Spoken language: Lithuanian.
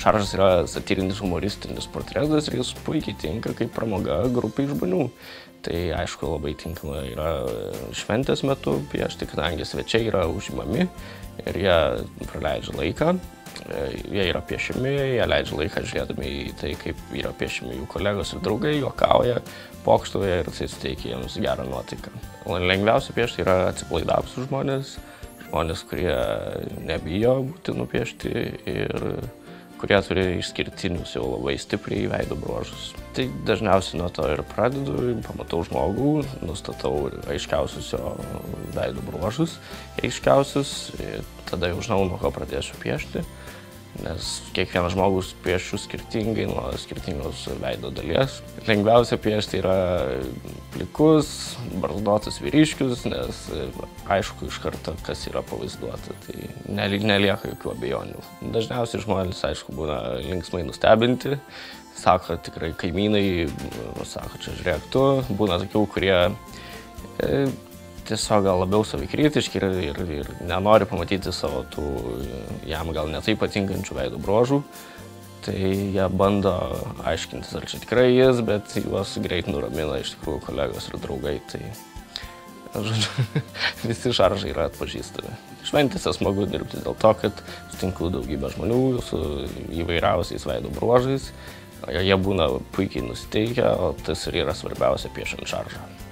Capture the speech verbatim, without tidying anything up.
Šaržas yra satyrinis humoristinis portretas ir jis puikiai tinka kaip pramoga grupai žmonių. Tai aišku labai tinkama yra šventės metu piešti, kadangi svečiai yra užimami ir jie praleidžia laiką. Jie yra piešiami, jie leidžia laiką žiūrėdami į tai, kaip yra piešiami jų kolegos ir draugai, juokauja, pokštauja ir tai suteikia jiems gerą nuotaiką. Lengviausia piešti yra atsipalaidavusius žmonės, žmonės, kurie nebijo būti nupiešti ir kurie turi išskirtinius jau labai stipriai veido bruožus. Tai dažniausiai nuo to ir pradedu, pamatau žmogų, nustatau aiškiausius jo veido bruožus, aiškiausius, tada jau žinau, nuo ko pradėsiu piešti, nes kiekvienas žmogus piešiu skirtingai nuo skirtingos veido dalies. Lengviausia piešti yra plikus, barzdotus vyriškius, nes aišku iš karto, kas yra pavaizduota, tai nelieka jokių abejonių. Dažniausiai žmonės, aišku, būna linksmai nustebinti, sako tikrai kaimynai, sako, čia žiūrėk tu, būna tokių, kurie e, tiesiog gal labiau savikritiški ir, ir, ir nenori pamatyti savo tų jam gal netai patinkančių veido bruožų. Tai jie bando aiškintis, ar čia tikrai jis, bet juos greit nuramina iš tikrųjų kolegos ir draugai. Tai, žodžiu, visi šaržai yra atpažįstami. Šventėse smagu dirbti dėl to, kad sutinku daugybę žmonių su įvairiausiais veido bruožais. Jie būna puikiai nusiteikę, o tas ir yra svarbiausia piešiant šaržą.